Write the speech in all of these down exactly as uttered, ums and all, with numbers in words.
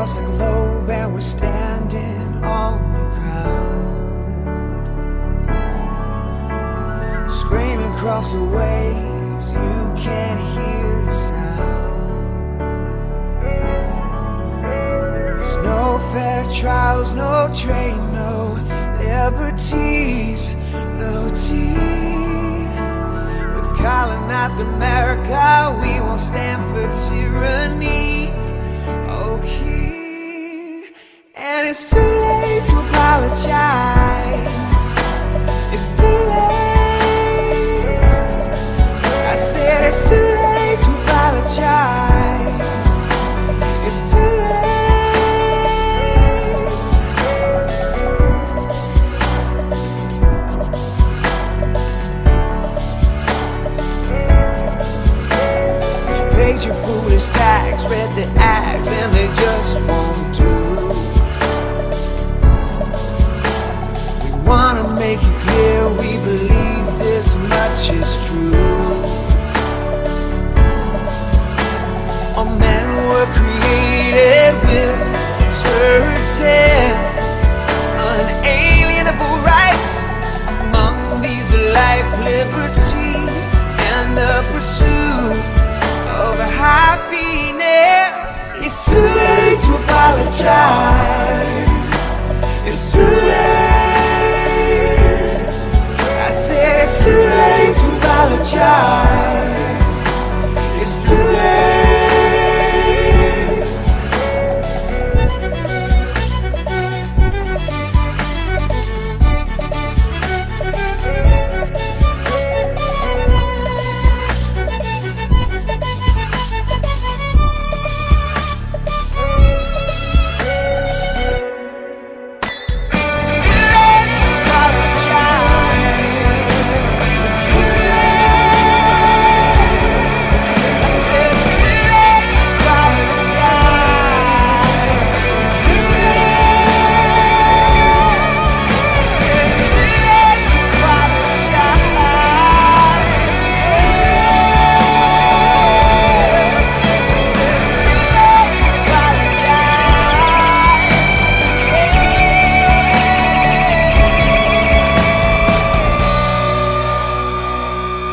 across the globe and we're standing on new ground. Screaming across the waves, you can't hear the sound. There's no fair trials, no train, no liberties, no tea. We've colonized America, we won't stand for tyranny. Okay, and it's too late to apologize. It's too late. I said it's too late to apologize. It's too late. You've paid your foolish tax, read the acts, and they just won't do. We wanna make it clear we believe this much is true. All men were created with certain unalienable rights. Among these are life, liberty, and the pursuit of happiness. It's too late to apologize. It's too late. I said it's too late to apologize. It's too late.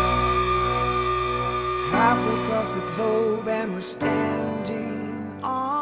Halfway across the globe and we're standing on